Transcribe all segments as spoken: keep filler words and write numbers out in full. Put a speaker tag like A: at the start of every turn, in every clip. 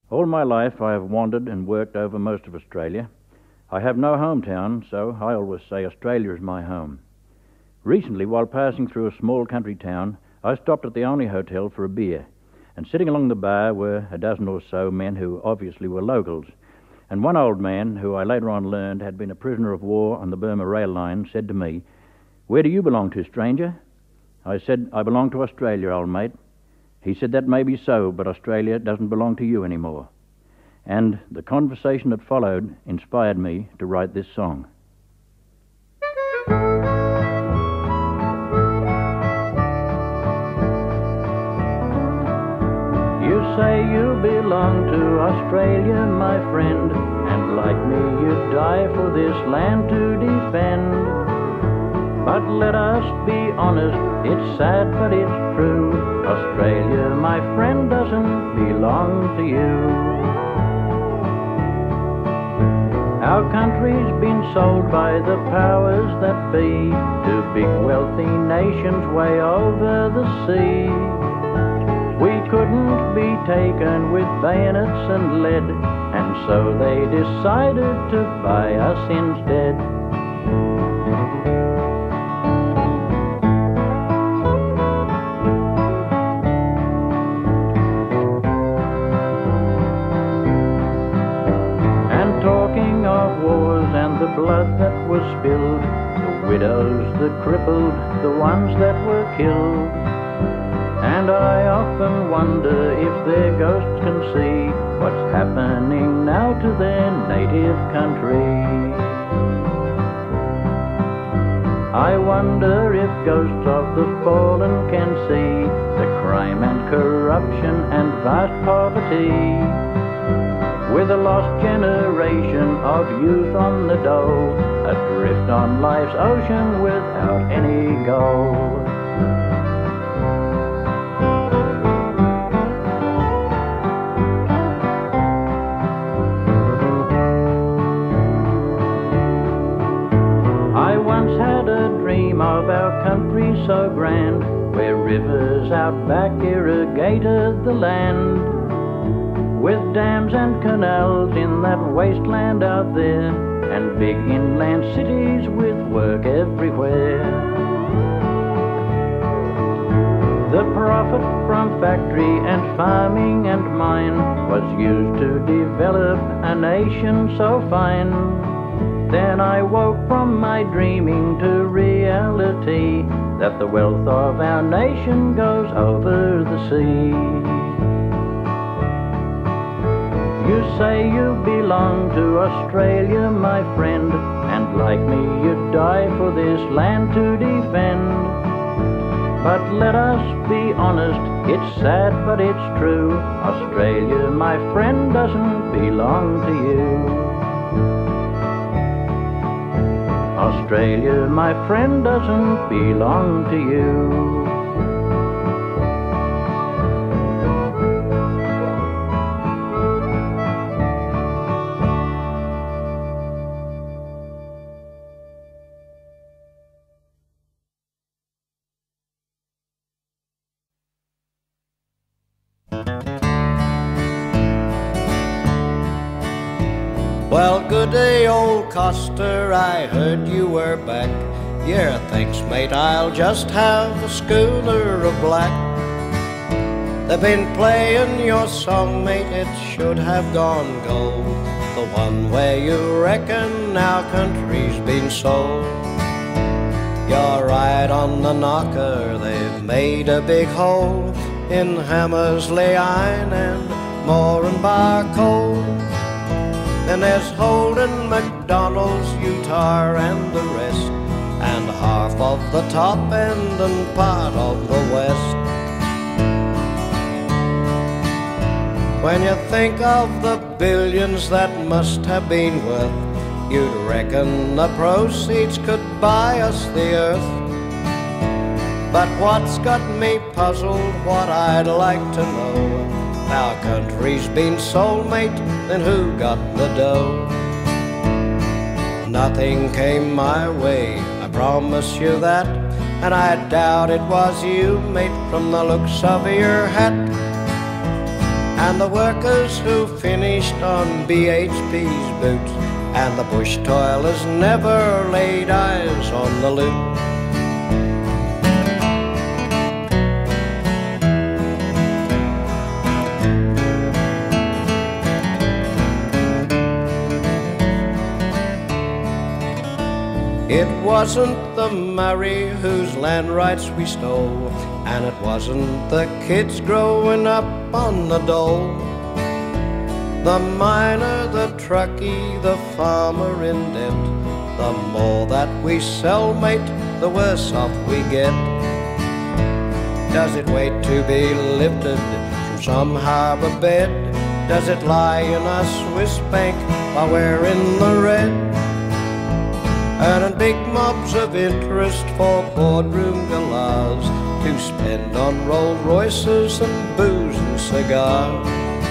A: All my life I have wandered and worked over most of Australia. I have no hometown, so I always say Australia is my home. Recently, while passing through a small country town, I stopped at the only hotel for a beer, and sitting along the bar were a dozen or so men who obviously were locals. And one old man, who I later on learned had been a prisoner of war on the Burma rail line, said to me, "Where do you belong to, stranger?" I said, "I belong to Australia, old mate." He said, "That may be so, but Australia doesn't belong to you anymore." And the conversation that followed inspired me to write this song. You say you belong to Australia, my friend, and like me you'd die for this land to defend. But let us be honest, it's sad but it's true. Australia, my friend, doesn't belong to you. Our country's been sold by the powers that be to big wealthy nations way over the sea. We couldn't be taken with bayonets and lead, and so they decided to buy us instead. And talking of wars and the blood that was spilled, the widows, the crippled, the ones that were killed, and I often wonder if their ghosts can see what's happening now to their native country. I wonder if ghosts of the fallen can see the crime and corruption and vast poverty, with a lost generation of youth on the dole, adrift on life's ocean without any goal. I once had a dream of our country so grand, where rivers out back irrigated the land, with dams and canals in that wasteland out there, and big inland cities with work everywhere. The profit from factory and farming and mine was used to develop a nation so fine. Then I woke from my dreaming to reality, that the wealth of our nation goes over the sea. You say you belong to Australia, my friend, and like me you'd die for this land to defend. But let us be honest, it's sad but it's true. Australia, my friend, doesn't belong to you. Australia, my friend, doesn't belong to you.
B: Well, good day, old coster, I heard you were back. Yeah, thanks, mate, I'll just have a schooner of black. They've been playing your song, mate, it should have gone gold, the one where you reckon our country's been sold. You're right on the knocker, they've made a big hole in Hammersley Iron and Moranbah Coal. Then there's Holden, McDonald's, Utah and the rest, and half of the top end and part of the west. When you think of the billions that must have been worth, you'd reckon the proceeds could buy us the earth. But what's got me puzzled, what I'd like to know, our country's been sold, mate, then who got the dough? Nothing came my way, I promise you that, and I doubt it was you, mate, from the looks of your hat. and the workers who finished on B H P's boots, and the bush toilers never laid eyes on the loot. It wasn't the Murray whose land rights we stole, and it wasn't the kids growing up on the dole. The miner, the truckie, the farmer in debt, the more that we sell, mate, the worse off we get. Does it wait to be lifted from some harbour bed? Does it lie in a Swiss bank while we're in the red? Earning big mobs of interest for boardroom galahs to spend on Rolls Royces and booze and cigars.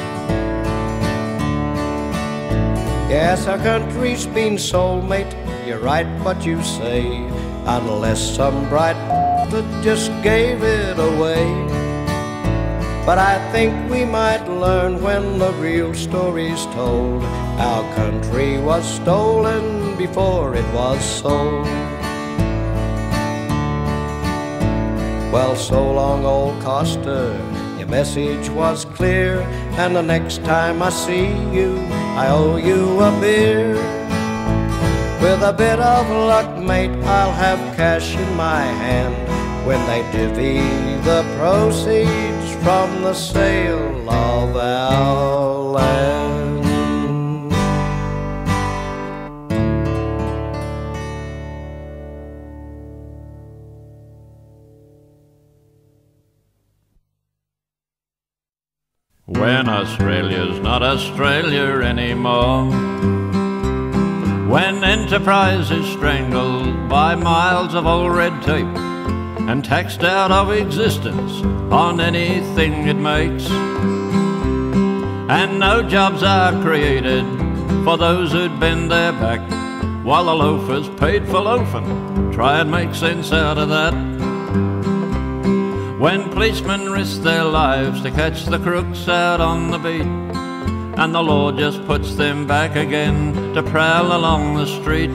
B: Yes, our country's been sold, mate, you're right what you say, unless some bright that just gave it away. But I think we might learn when the real story's told. Our country was stolen before it was sold. Well, so long, old Coster, your message was clear, and the next time I see you, I owe you a beer. With a bit of luck, mate, I'll have cash in my hand when they divvy the proceeds from the sale of our land.
C: When Australia's not Australia anymore, when enterprise is strangled by miles of old red tape and taxed out of existence on anything it makes, and no jobs are created for those who'd bend their back, while the loafers paid for loafing try and make sense out of that. When policemen risk their lives to catch the crooks out on the beat, and the law just puts them back again to prowl along the street.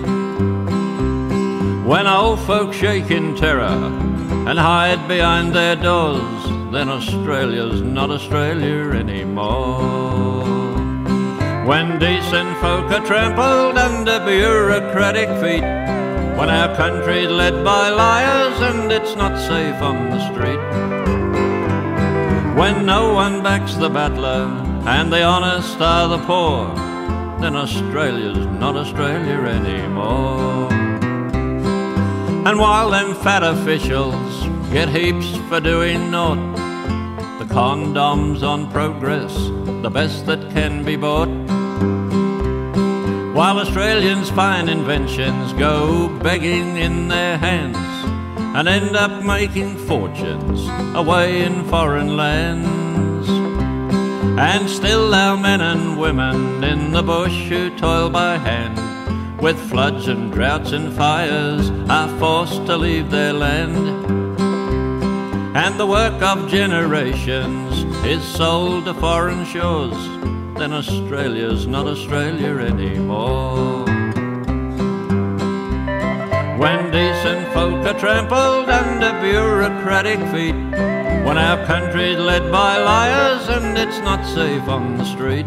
C: When old folk shake in terror and hide behind their doors, then Australia's not Australia anymore. When decent folk are trampled under bureaucratic feet, when our country's led by liars and it's not safe on the street, when no one backs the battler and the honest are the poor, then Australia's not Australia anymore. And while them fat officials get heaps for doing naught, the condoms on progress, the best that can be bought, while Australians' fine inventions go begging in their hands and end up making fortunes away in foreign lands. And still our men and women in the bush who toil by hand, with floods and droughts and fires, are forced to leave their land. And the work of generations is sold to foreign shores, then Australia's not Australia anymore. When decent folk are trampled under bureaucratic feet, when our country's led by liars and it's not safe on the street,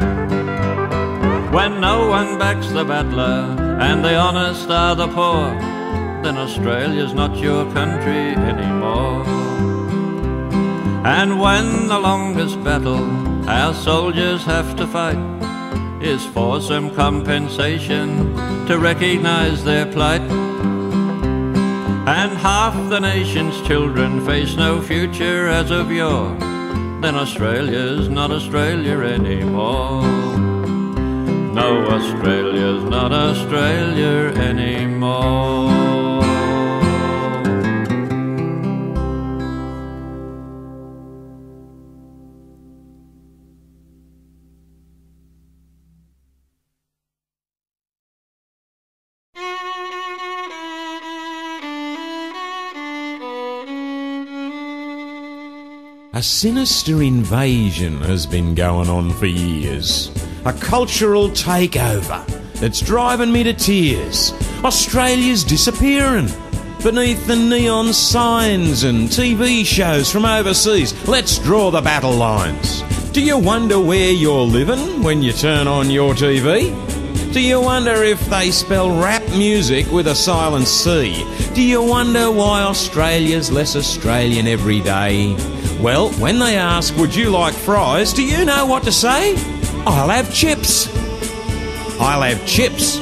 C: when no one backs the battler and the honest are the poor, then Australia's not your country anymore. And when the longest battle our soldiers have to fight is for some compensation to recognise their plight, and half the nation's children face no future as of yore, then Australia's not Australia anymore. No, Australia's not Australia anymore.
D: A sinister invasion has been going on for years. A cultural takeover that's driving me to tears. Australia's disappearing beneath the neon signs and T V shows from overseas. Let's draw the battle lines. Do you wonder where you're living when you turn on your T V? Do you wonder if they spell rap music with a silent C? Do you wonder why Australia's less Australian every day? Well, when they ask, would you like fries, do you know what to say? I'll have chips. I'll have chips.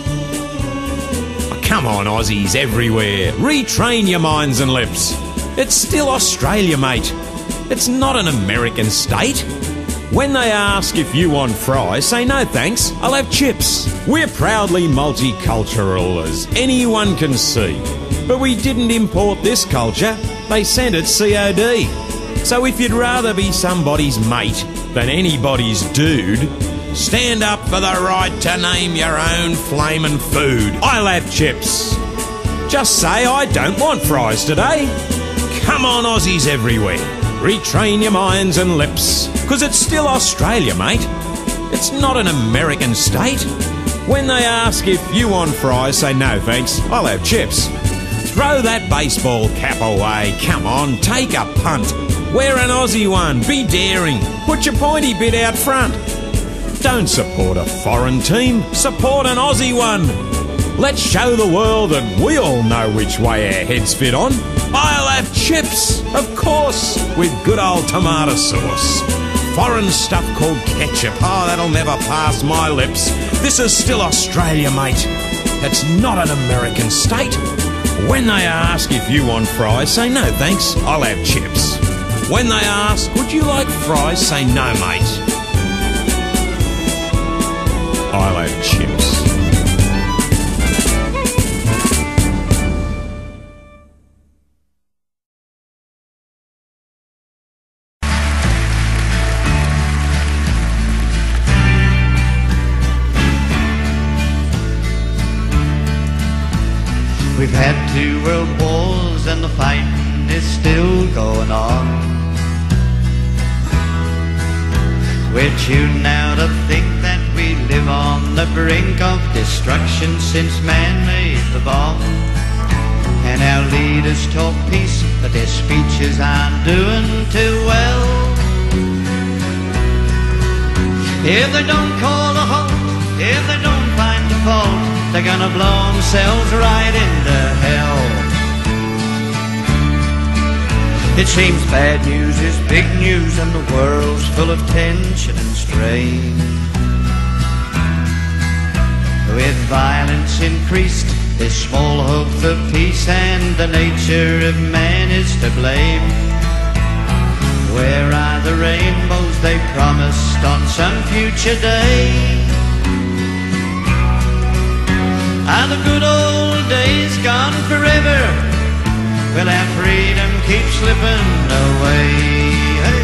D: Oh, come on, Aussies everywhere. Retrain your minds and lips. It's still Australia, mate. It's not an American state. When they ask if you want fries, say no thanks, I'll have chips. We're proudly multicultural, as anyone can see. But we didn't import this culture, they sent it C O D. So if you'd rather be somebody's mate than anybody's dude, stand up for the right to name your own flamin' food. I'll have chips. Just say I don't want fries today. Come on, Aussies everywhere. Retrain your minds and lips, 'cause it's still Australia, mate. It's not an American state. When they ask if you want fries, say no thanks, I'll have chips. Throw that baseball cap away, come on, take a punt. Wear an Aussie one, be daring, put your pointy bit out front. Don't support a foreign team, support an Aussie one. Let's show the world that we all know which way our heads fit on. I'll have chips, of course, with good old tomato sauce. Foreign stuff called ketchup, oh, that'll never pass my lips. This is still Australia, mate. It's not an American state. When they ask if you want fries, say no thanks, I'll have chips. When they ask, would you like fries, say no, mate. I'll have chips.
E: We've had two world wars and the fighting is still going on. We're tuned now to think that we live on the brink of destruction since man made the bomb. And our leaders talk peace, but their speeches aren't doing too well. If they don't call a halt, if they don't find the fault, they're gonna blow themselves right into hell. It seems bad news is big news and the world's full of tension and strain. With violence increased, there's small hope for peace, and the nature of man is to blame. Where are the rainbows they promised on some future day? Are the good old days gone forever? Will our freedom keep slipping away? Hey.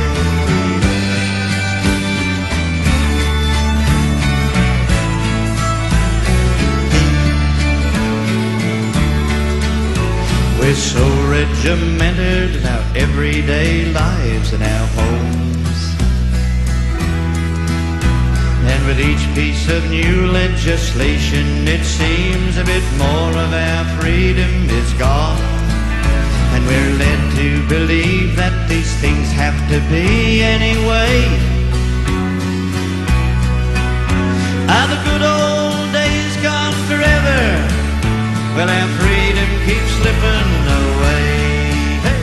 E: We're so regimented in our everyday lives and our homes, and with each piece of new legislation it seems a bit more of our freedom is gone. And we're led to believe that these things have to be anyway. Are the good old days gone forever? Will our freedom keep slipping away? Hey.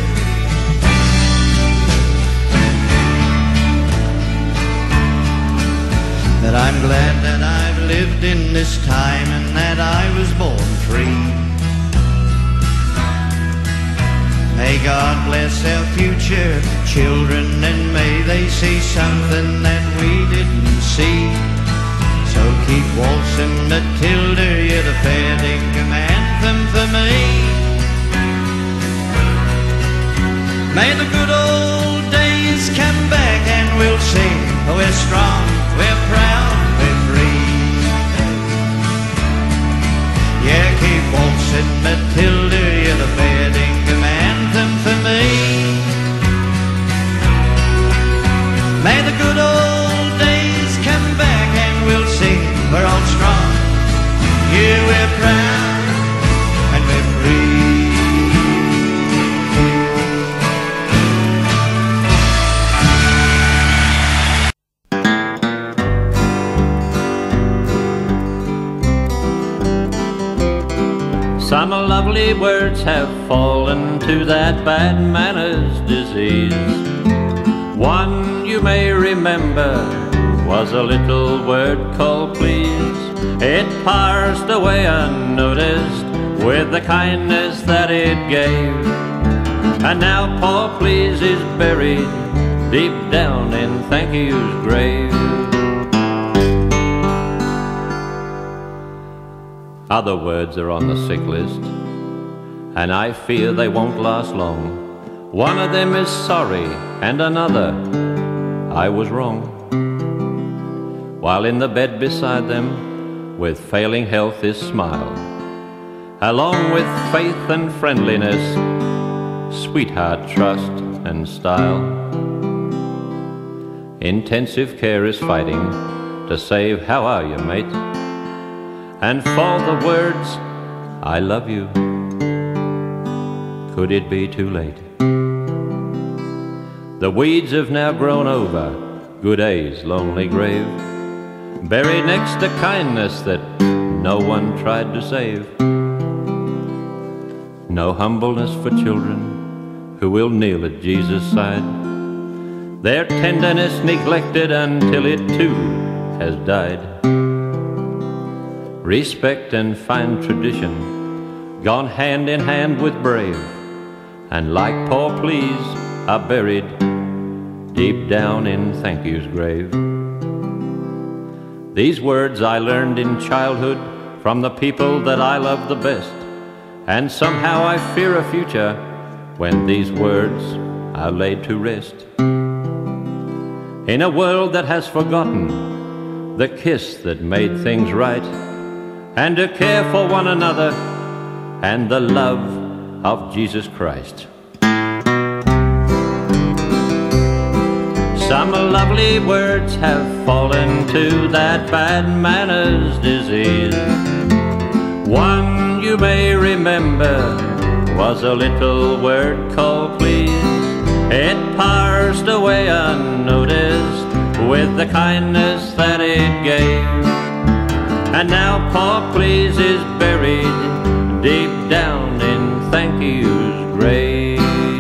E: That I'm glad that I've lived in this time and that I was born free. May God bless our future children, and may they see something that we didn't see. So keep waltzing, Matilda, you're the fair dinkum anthem for me. May the good old days come back and we'll sing, we're strong, we're proud, we're free. Yeah, keep waltzing, Matilda, you're the fair dinkum anthem for me.
C: Some lovely words have fallen to that bad manners disease. One you may remember was a little word called please. It passed away unnoticed with the kindness that it gave. And now poor please is buried deep down in thank you's grave. Other words are on the sick list, and I fear they won't last long. One of them is sorry, and another, I was wrong. While in the bed beside them, with failing health is smile, along with faith and friendliness, sweetheart trust and style. Intensive care is fighting to save how are you, mate? And for the words, I love you, could it be too late? The weeds have now grown over Good A's lonely grave, buried next to kindness that no one tried to save. No humbleness for children who will kneel at Jesus' side, their tenderness neglected until it too has died. Respect and fine tradition gone hand in hand with brave, and like poor please are buried deep down in thank you's grave. These words I learned in childhood from the people that I love the best, and somehow I fear a future when these words are laid to rest. In a world that has forgotten the kiss that made things right, and to care for one another and the love of Jesus Christ. Some lovely words have fallen to that bad manners disease. One you may remember was a little word called please. It passed away unnoticed with the kindness that it gave. And now poor please is buried deep down in thank you's grave.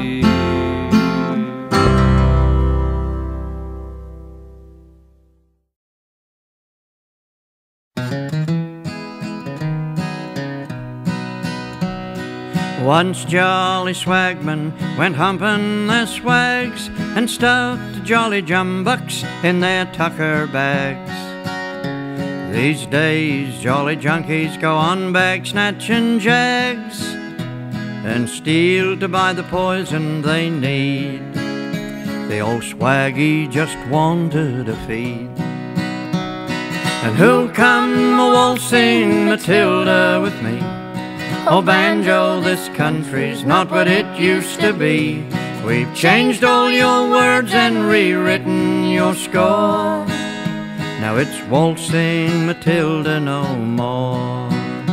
B: Once jolly swagmen went humping their swags and stuffed jolly jumbucks in their tucker bags. These days jolly junkies go on bag snatching jags and steal to buy the poison they need. The old swaggy just wanted a feed. And who'll come a-waltzing Matilda with me? Oh banjo, this country's not what it used to be. We've changed all your words and rewritten your score. Now it's waltzing Matilda no more.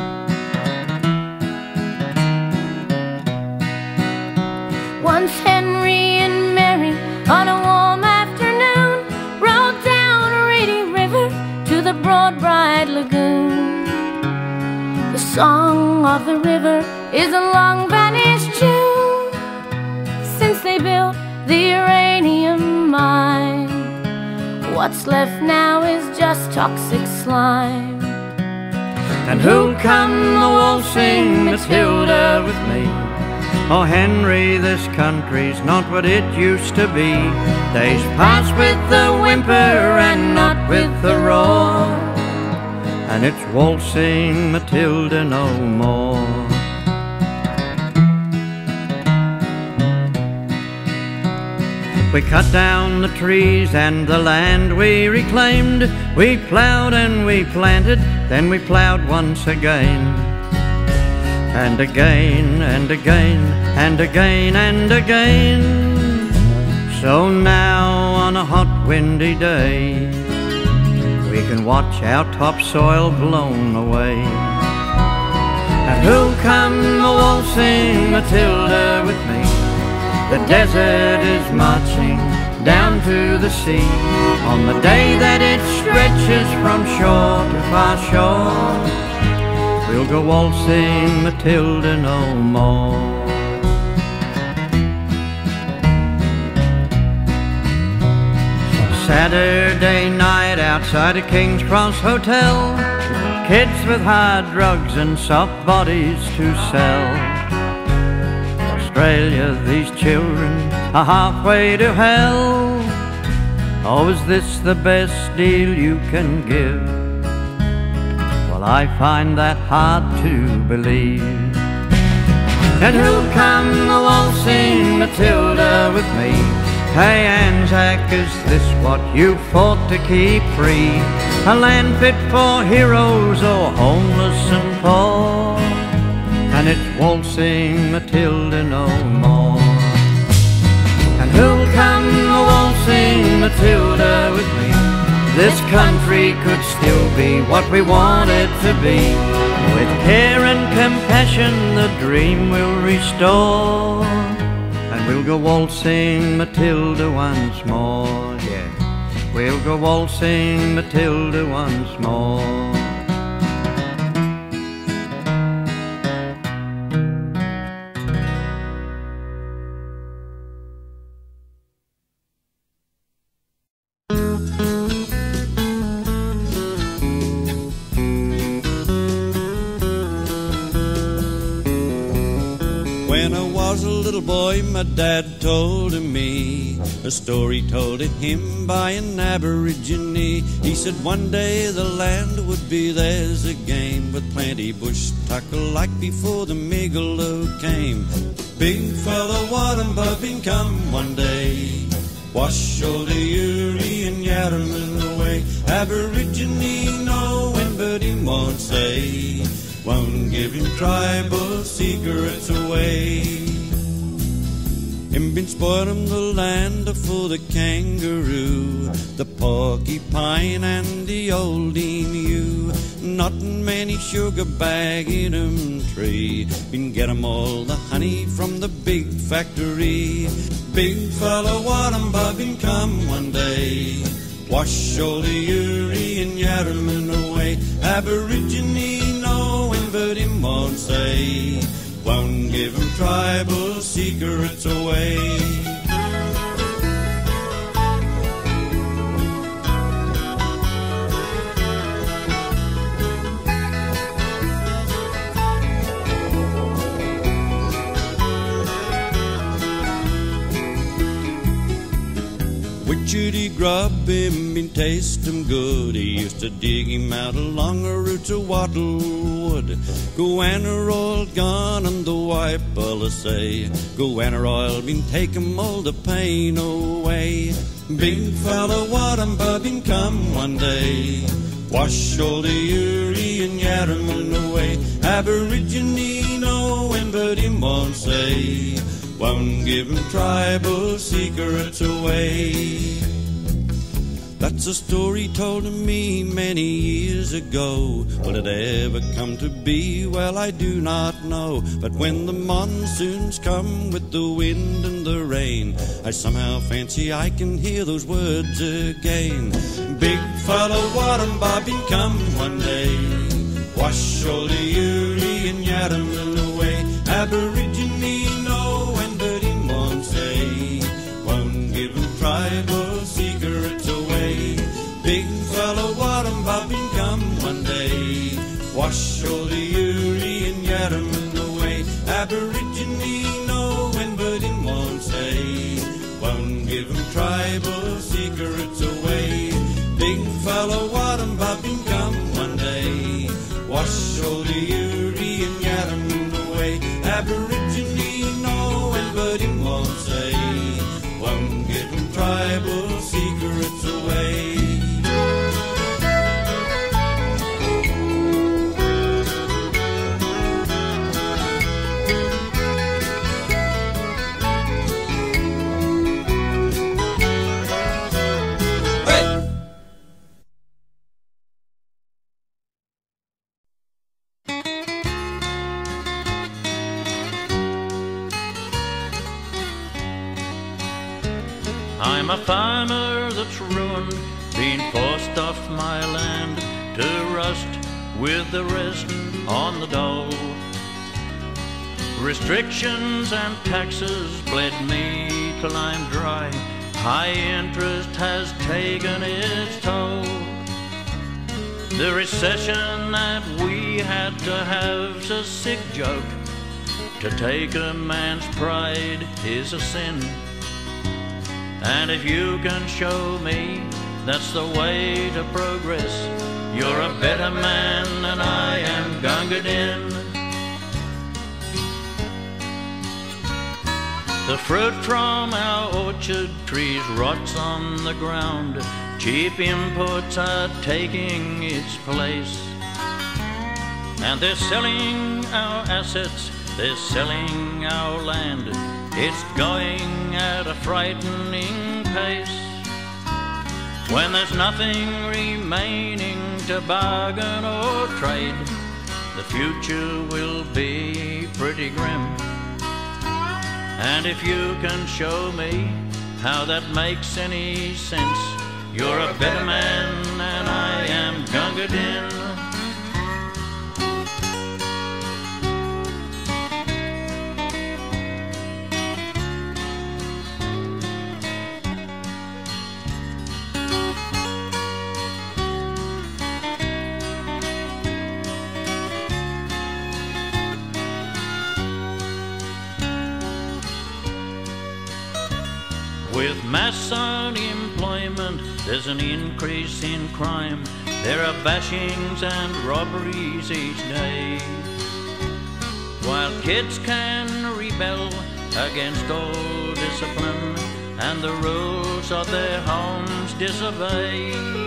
F: Once Henry and Mary on a warm afternoon rode down a reedy river to the broad bright lagoon. The song of the river is a long vanished tune since they built the uranium mine. What's left now is just toxic slime.
B: And who'll come a-waltzing Matilda with me? Oh Henry, this country's not what it used to be. Days pass with the whimper and not with the roar. And it's waltzing Matilda no more. We cut down the trees and the land we reclaimed. We plowed and we planted, then we plowed once again. And again, and again, and again, and again. So now on a hot windy day, we can watch our topsoil blown away. And who'll come a-waltzing Matilda with me? The desert is marching down to the sea on the day that it stretches from shore to far shore.
E: we'll go waltzing Matilda no more. Saturday night outside a King's Cross hotel, kids with hard drugs and soft bodies to sell. Australia, these children are halfway to hell. Oh, is this the best deal you can give? Well, I find that hard to believe. And who'll come waltzing Matilda with me? Hey Anzac, is this what you fought to keep free? A land fit for heroes or homeless and poor? And it's waltzing Matilda no more. And who'll come waltzing Matilda with me? This country could still be what we want it to be. With care and compassion the dream will restore. And we'll go waltzing Matilda once more, yeah. We'll go waltzing Matilda once more.
G: When I was a little boy, my dad told me a story told of him by an Aborigine. He said one day the land would be theirs again, with plenty bush tucker like before the Migaloo came. Big fella Wadumbah been come one day, wash all the Uri and Yarraman away. Aborigine knowing but he won't say, won't give him tribal secrets away. Him been spoiling the land for the kangaroo, the porcupine and the old emu. Not many sugar bag in 'em tree, been get 'em all the honey from the big factory. Big fella Wadumbah been come one day, wash all the Uri and Yarraman away. Aborigine knowing but him won't say, won't give him tribal secrets away. Richard he grub him, been taste him good. He used to dig him out along the roots of Wattlewood. Goanna oil gone and the wipe all say, Goanna oil been take 'em all the pain away. Big fella Wadumbah been come one day, wash all the Uri and Yarraman away. Aborigine knowing but him won't say, won't give him tribal secrets away. That's a story told to me many years ago. Will it ever come to be? Well, I do not know. But when the monsoons come with the wind and the rain, I somehow fancy I can hear those words again. Big fella Wadumbah been come one day, wash all the Uri and Yarraman away. Aborigine knowing but he won't say, won't give him tribal secrets away. Big fella Wadumbah been come one day, wash all the Uri and Yarraman away. Aborigine knowing but he won't say, won't give him tribal secrets away. Big fella Wadumbah been come one day, wash all the Uri and Yarraman away. Aborigine knowing but he won't say, won't give him tribal secrets away.
C: I'm a farmer that's ruined, being forced off my land to rust with the rest on the dole. Restrictions and taxes bled me till I'm dry. High interest has taken its toll. The recession that we had to have's a sick joke. To take a man's pride is a sin. And if you can show me that's the way to progress, you're a better man than I am, Gunga Din. The fruit from our orchard trees rots on the ground. Cheap imports are taking its place. And they're selling our assets, they're selling our land. It's going at a frightening pace. When there's nothing remaining to bargain or trade, the future will be pretty grim. And if you can show me how that makes any sense, you're a better man than I am, Gunga Din. With mass unemployment, there's an increase in crime. There are bashings and robberies each day. While kids can rebel against all discipline and the rules of their homes disobey,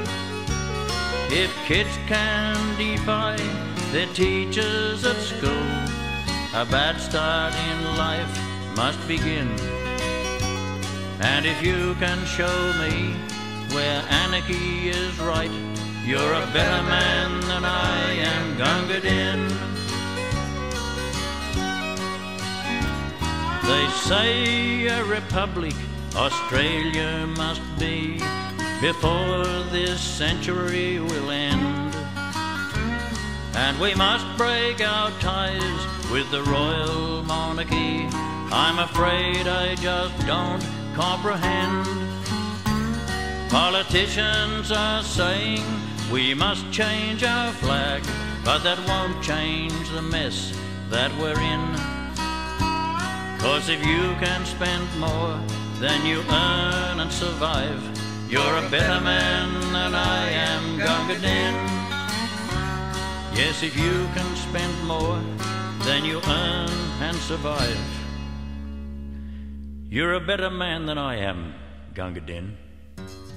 C: if kids can defy their teachers at school, a bad start in life must begin. And if you can show me where anarchy is right, you're a better man than I am, Gunga Din. They say a republic Australia must be before this century will end. And we must break our ties with the royal monarchy. I'm afraid I just don't comprehend. Politicians are saying we must change our flag, but that won't change the mess that we're in. 'Cause if you can spend more than you earn and survive, you're a better man than I am, Gunga Din. Yes, if you can spend more than you earn and survive, you're a better man than I am, Gunga Din.